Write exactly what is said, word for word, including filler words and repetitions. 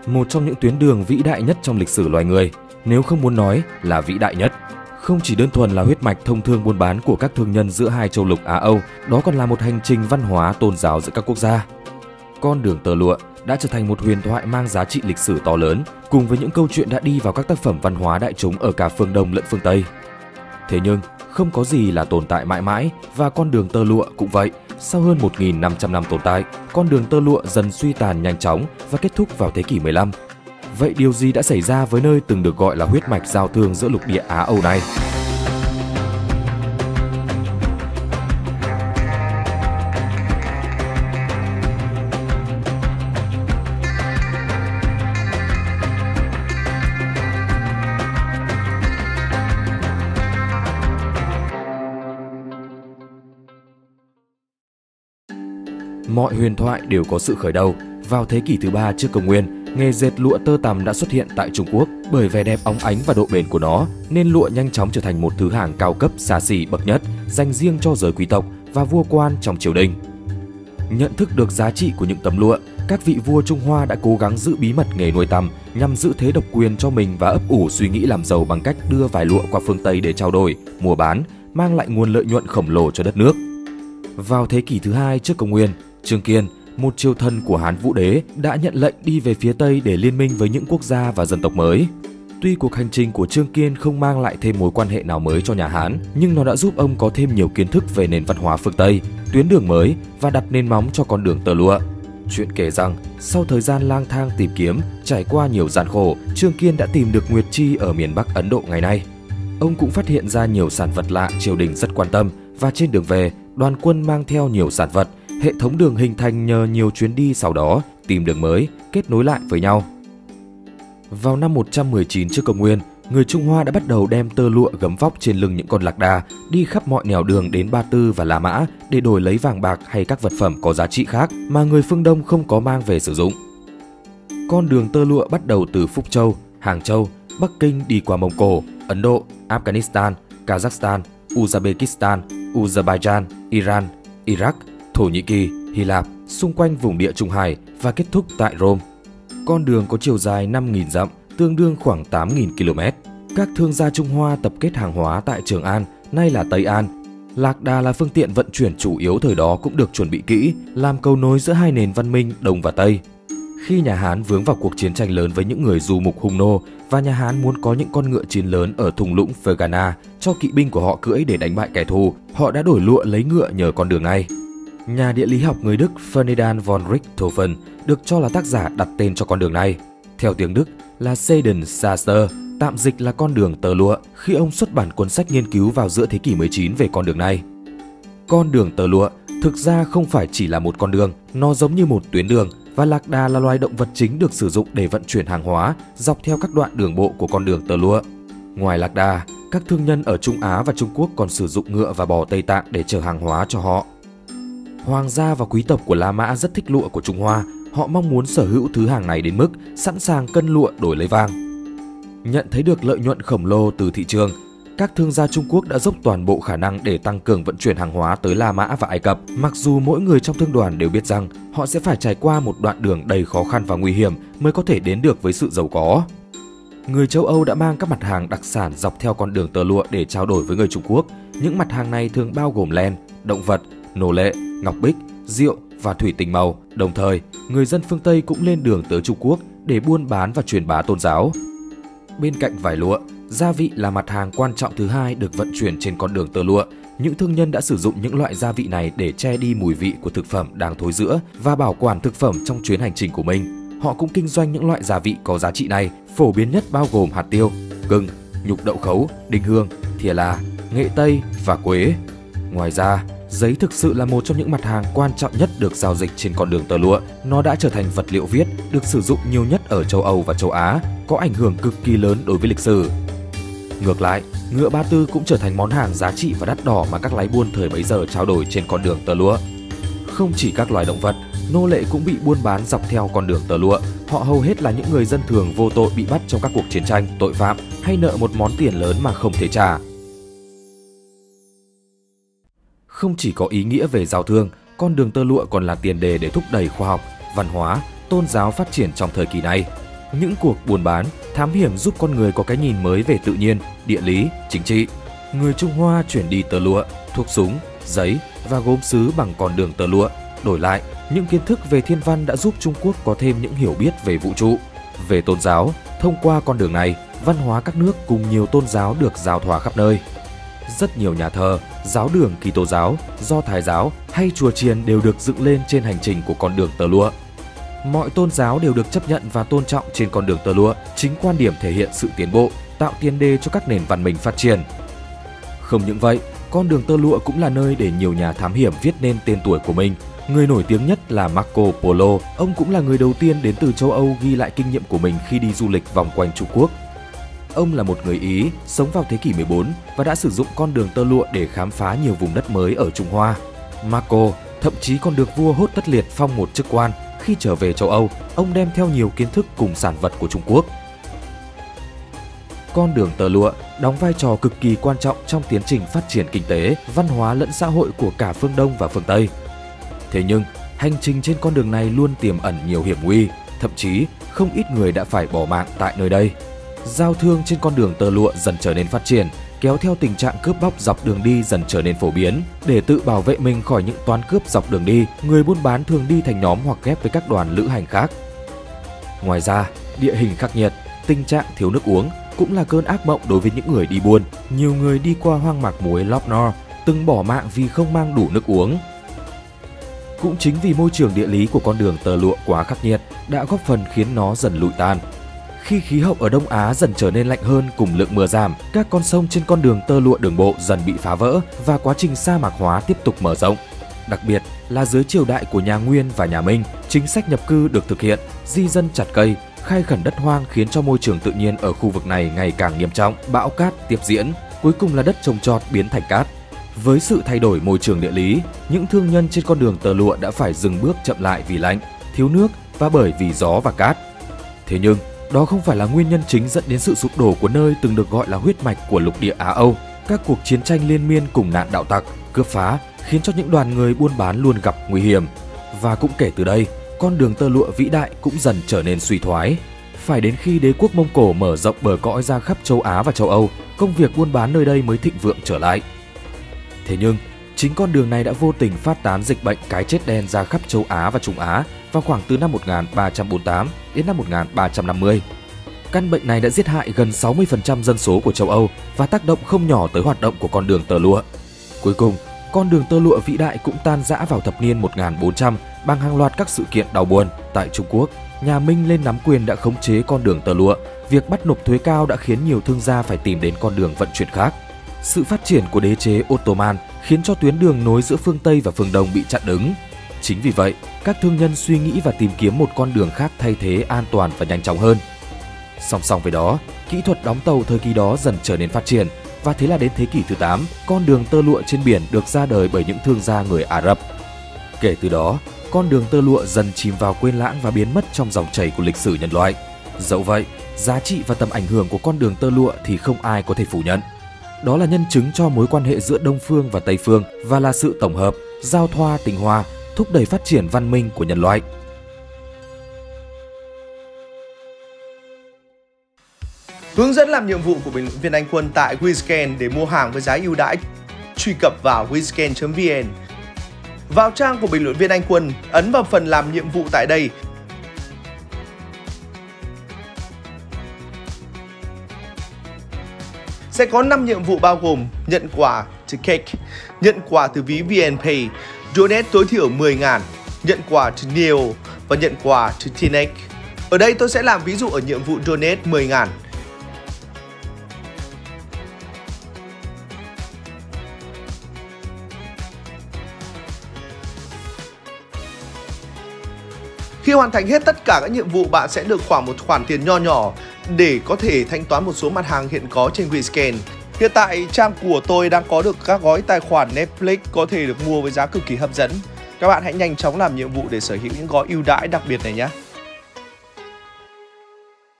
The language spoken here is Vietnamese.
một trong những tuyến đường vĩ đại nhất trong lịch sử loài người, nếu không muốn nói là vĩ đại nhất. Không chỉ đơn thuần là huyết mạch thông thương buôn bán của các thương nhân giữa hai châu lục Á Âu, đó còn là một hành trình văn hóa tôn giáo giữa các quốc gia. Con đường tơ lụa đã trở thành một huyền thoại mang giá trị lịch sử to lớn, cùng với những câu chuyện đã đi vào các tác phẩm văn hóa đại chúng ở cả phương Đông lẫn phương Tây. Thế nhưng, không có gì là tồn tại mãi mãi, và con đường tơ lụa cũng vậy. Sau hơn một nghìn năm trăm năm tồn tại, con đường tơ lụa dần suy tàn nhanh chóng và kết thúc vào thế kỷ mười lăm. Vậy điều gì đã xảy ra với nơi từng được gọi là huyết mạch giao thương giữa lục địa Á Âu này? Mọi huyền thoại đều có sự khởi đầu. Vào thế kỷ thứ ba trước công nguyên, nghề dệt lụa tơ tằm đã xuất hiện tại Trung Quốc. Bởi vẻ đẹp óng ánh và độ bền của nó, nên lụa nhanh chóng trở thành một thứ hàng cao cấp xa xỉ bậc nhất, dành riêng cho giới quý tộc và vua quan trong triều đình. Nhận thức được giá trị của những tấm lụa, các vị vua Trung Hoa đã cố gắng giữ bí mật nghề nuôi tằm nhằm giữ thế độc quyền cho mình và ấp ủ suy nghĩ làm giàu bằng cách đưa vải lụa qua phương Tây để trao đổi, mua bán, mang lại nguồn lợi nhuận khổng lồ cho đất nước. Vào thế kỷ thứ hai trước công nguyên, Trương Kiên, một triều thần của Hán Vũ Đế, đã nhận lệnh đi về phía Tây để liên minh với những quốc gia và dân tộc mới. Tuy cuộc hành trình của Trương Kiên không mang lại thêm mối quan hệ nào mới cho nhà Hán, nhưng nó đã giúp ông có thêm nhiều kiến thức về nền văn hóa phương Tây, tuyến đường mới và đặt nền móng cho con đường tơ lụa. Chuyện kể rằng, sau thời gian lang thang tìm kiếm, trải qua nhiều gian khổ, Trương Kiên đã tìm được Nguyệt Chi ở miền Bắc Ấn Độ ngày nay. Ông cũng phát hiện ra nhiều sản vật lạ triều đình rất quan tâm, và trên đường về, đoàn quân mang theo nhiều sản vật. Hệ thống đường hình thành nhờ nhiều chuyến đi sau đó, tìm đường mới, kết nối lại với nhau. Vào năm một trăm mười chín trước công nguyên, người Trung Hoa đã bắt đầu đem tơ lụa gấm vóc trên lưng những con lạc đà đi khắp mọi nẻo đường đến Ba Tư và La Mã để đổi lấy vàng bạc hay các vật phẩm có giá trị khác mà người phương Đông không có mang về sử dụng. Con đường tơ lụa bắt đầu từ Phúc Châu, Hàng Châu, Bắc Kinh đi qua Mông Cổ, Ấn Độ, Afghanistan, Kazakhstan, Uzbekistan, Azerbaijan, Iran, Iraq, Thổ Nhĩ Kỳ, Hy Lạp, xung quanh vùng địa Trung Hải và kết thúc tại Rome. Con đường có chiều dài năm nghìn dặm, tương đương khoảng tám nghìn ki lô mét. Các thương gia Trung Hoa tập kết hàng hóa tại Trường An, nay là Tây An. Lạc đà là phương tiện vận chuyển chủ yếu thời đó cũng được chuẩn bị kỹ, làm cầu nối giữa hai nền văn minh Đông và Tây. Khi nhà Hán vướng vào cuộc chiến tranh lớn với những người du mục hung nô và nhà Hán muốn có những con ngựa chiến lớn ở thung lũng Fergana cho kỵ binh của họ cưỡi để đánh bại kẻ thù, họ đã đổi lụa lấy ngựa nhờ con đường này. Nhà địa lý học người Đức Ferdinand von Richthofen được cho là tác giả đặt tên cho con đường này. Theo tiếng Đức là Seidenstraße, tạm dịch là con đường tơ lụa, khi ông xuất bản cuốn sách nghiên cứu vào giữa thế kỷ mười chín về con đường này. Con đường tơ lụa thực ra không phải chỉ là một con đường, nó giống như một tuyến đường, và lạc đà là loài động vật chính được sử dụng để vận chuyển hàng hóa dọc theo các đoạn đường bộ của con đường tơ lụa. Ngoài lạc đà, các thương nhân ở Trung Á và Trung Quốc còn sử dụng ngựa và bò Tây Tạng để chở hàng hóa cho họ. Hoàng gia và quý tộc của La Mã rất thích lụa của Trung Hoa, họ mong muốn sở hữu thứ hàng này đến mức sẵn sàng cân lụa đổi lấy vàng. Nhận thấy được lợi nhuận khổng lồ từ thị trường, các thương gia Trung Quốc đã dốc toàn bộ khả năng để tăng cường vận chuyển hàng hóa tới La Mã và Ai Cập, mặc dù mỗi người trong thương đoàn đều biết rằng họ sẽ phải trải qua một đoạn đường đầy khó khăn và nguy hiểm mới có thể đến được với sự giàu có. Người châu Âu đã mang các mặt hàng đặc sản dọc theo con đường tơ lụa để trao đổi với người Trung Quốc. Những mặt hàng này thường bao gồm len, động vật, nô lệ, ngọc bích, rượu và thủy tinh màu. Đồng thời, người dân phương Tây cũng lên đường tới Trung Quốc để buôn bán và truyền bá tôn giáo. Bên cạnh vải lụa, gia vị là mặt hàng quan trọng thứ hai được vận chuyển trên con đường tơ lụa. Những thương nhân đã sử dụng những loại gia vị này để che đi mùi vị của thực phẩm đang thối rữa và bảo quản thực phẩm trong chuyến hành trình của mình. Họ cũng kinh doanh những loại gia vị có giá trị này, phổ biến nhất bao gồm hạt tiêu, gừng, nhục đậu khấu, đinh hương, thìa là, nghệ tây và quế. Ngoài ra, giấy thực sự là một trong những mặt hàng quan trọng nhất được giao dịch trên con đường tơ lụa. Nó đã trở thành vật liệu viết được sử dụng nhiều nhất ở châu Âu và châu Á, có ảnh hưởng cực kỳ lớn đối với lịch sử. Ngược lại, ngựa Ba Tư cũng trở thành món hàng giá trị và đắt đỏ mà các lái buôn thời bấy giờ trao đổi trên con đường tơ lụa. Không chỉ các loài động vật, nô lệ cũng bị buôn bán dọc theo con đường tơ lụa. Họ hầu hết là những người dân thường vô tội bị bắt trong các cuộc chiến tranh, tội phạm hay nợ một món tiền lớn mà không thể trả. Không chỉ có ý nghĩa về giao thương, con đường tơ lụa còn là tiền đề để thúc đẩy khoa học, văn hóa, tôn giáo phát triển trong thời kỳ này. Những cuộc buôn bán, thám hiểm giúp con người có cái nhìn mới về tự nhiên, địa lý, chính trị. Người Trung Hoa chuyển đi tơ lụa, thuốc súng, giấy và gốm sứ bằng con đường tơ lụa. Đổi lại, những kiến thức về thiên văn đã giúp Trung Quốc có thêm những hiểu biết về vũ trụ. Về tôn giáo, thông qua con đường này, văn hóa các nước cùng nhiều tôn giáo được giao thoa khắp nơi. Rất nhiều nhà thờ, giáo đường Kitô giáo, Do Thái giáo hay chùa chiền đều được dựng lên trên hành trình của con đường tơ lụa. Mọi tôn giáo đều được chấp nhận và tôn trọng trên con đường tơ lụa, chính quan điểm thể hiện sự tiến bộ, tạo tiền đề cho các nền văn minh phát triển. Không những vậy, con đường tơ lụa cũng là nơi để nhiều nhà thám hiểm viết nên tên tuổi của mình. Người nổi tiếng nhất là Marco Polo, ông cũng là người đầu tiên đến từ châu Âu ghi lại kinh nghiệm của mình khi đi du lịch vòng quanh Trung Quốc. Ông là một người Ý, sống vào thế kỷ mười bốn và đã sử dụng con đường tơ lụa để khám phá nhiều vùng đất mới ở Trung Hoa. Marco thậm chí còn được vua Hốt Tất Liệt phong một chức quan. Khi trở về châu Âu, ông đem theo nhiều kiến thức cùng sản vật của Trung Quốc. Con đường tơ lụa đóng vai trò cực kỳ quan trọng trong tiến trình phát triển kinh tế, văn hóa lẫn xã hội của cả phương Đông và phương Tây. Thế nhưng, hành trình trên con đường này luôn tiềm ẩn nhiều hiểm nguy, thậm chí không ít người đã phải bỏ mạng tại nơi đây. Giao thương trên con đường tơ lụa dần trở nên phát triển, kéo theo tình trạng cướp bóc dọc đường đi dần trở nên phổ biến. Để tự bảo vệ mình khỏi những toán cướp dọc đường đi, người buôn bán thường đi thành nhóm hoặc ghép với các đoàn lữ hành khác. Ngoài ra, địa hình khắc nghiệt, tình trạng thiếu nước uống cũng là cơn ác mộng đối với những người đi buôn. Nhiều người đi qua hoang mạc muối Loch Nor từng bỏ mạng vì không mang đủ nước uống. Cũng chính vì môi trường địa lý của con đường tơ lụa quá khắc nghiệt đã góp phần khiến nó dần lụi tàn. Khi khí hậu ở Đông Á dần trở nên lạnh hơn cùng lượng mưa giảm, các con sông trên con đường tơ lụa đường bộ dần bị phá vỡ và quá trình sa mạc hóa tiếp tục mở rộng. Đặc biệt là dưới triều đại của nhà Nguyên và nhà Minh, chính sách nhập cư được thực hiện, di dân chặt cây, khai khẩn đất hoang khiến cho môi trường tự nhiên ở khu vực này ngày càng nghiêm trọng, bão cát tiếp diễn, cuối cùng là đất trồng trọt biến thành cát. Với sự thay đổi môi trường địa lý, những thương nhân trên con đường tơ lụa đã phải dừng bước chậm lại vì lạnh, thiếu nước và bởi vì gió và cát. Thế nhưng, đó không phải là nguyên nhân chính dẫn đến sự sụp đổ của nơi từng được gọi là huyết mạch của lục địa Á Âu. Các cuộc chiến tranh liên miên cùng nạn đạo tặc, cướp phá khiến cho những đoàn người buôn bán luôn gặp nguy hiểm. Và cũng kể từ đây, con đường tơ lụa vĩ đại cũng dần trở nên suy thoái. Phải đến khi đế quốc Mông Cổ mở rộng bờ cõi ra khắp châu Á và châu Âu, công việc buôn bán nơi đây mới thịnh vượng trở lại. Thế nhưng, chính con đường này đã vô tình phát tán dịch bệnh cái chết đen ra khắp châu Á và Trung Á vào khoảng từ năm một nghìn ba trăm bốn mươi tám đến năm một nghìn ba trăm năm mươi. Căn bệnh này đã giết hại gần sáu mươi phần trăm dân số của châu Âu và tác động không nhỏ tới hoạt động của con đường tơ lụa. Cuối cùng, con đường tơ lụa vĩ đại cũng tan rã vào thập niên một nghìn bốn trăm bằng hàng loạt các sự kiện đau buồn. Tại Trung Quốc, nhà Minh lên nắm quyền đã khống chế con đường tơ lụa. Việc bắt nộp thuế cao đã khiến nhiều thương gia phải tìm đến con đường vận chuyển khác. Sự phát triển của đế chế Ottoman khiến cho tuyến đường nối giữa phương Tây và phương Đông bị chặn đứng. Chính vì vậy, các thương nhân suy nghĩ và tìm kiếm một con đường khác thay thế an toàn và nhanh chóng hơn. Song song với đó, kỹ thuật đóng tàu thời kỳ đó dần trở nên phát triển và thế là đến thế kỷ thứ tám, con đường tơ lụa trên biển được ra đời bởi những thương gia người Ả Rập. Kể từ đó, con đường tơ lụa dần chìm vào quên lãng và biến mất trong dòng chảy của lịch sử nhân loại. Dẫu vậy, giá trị và tầm ảnh hưởng của con đường tơ lụa thì không ai có thể phủ nhận. Đó là nhân chứng cho mối quan hệ giữa Đông phương và Tây phương và là sự tổng hợp, giao thoa tinh hoa, thúc đẩy phát triển văn minh của nhân loại. Hướng dẫn làm nhiệm vụ của bình luận viên Anh Quân tại WeScan để mua hàng với giá ưu đãi. Truy cập vào WeScan chấm vn. Vào trang của bình luận viên Anh Quân, ấn vào phần làm nhiệm vụ tại đây. Sẽ có năm nhiệm vụ bao gồm nhận quà từ Cake, nhận quà từ ví vê en Pay, donate tối thiểu mười nghìn, nhận quà từ Neo và nhận quà từ Tinex. Ở đây tôi sẽ làm ví dụ ở nhiệm vụ donate mười nghìn. Khi hoàn thành hết tất cả các nhiệm vụ, bạn sẽ được khoảng một khoản tiền nho nhỏ để có thể thanh toán một số mặt hàng hiện có trên WeScan. Hiện tại trang của tôi đang có được các gói tài khoản Netflix có thể được mua với giá cực kỳ hấp dẫn. Các bạn hãy nhanh chóng làm nhiệm vụ để sở hữu những gói ưu đãi đặc biệt này nhé.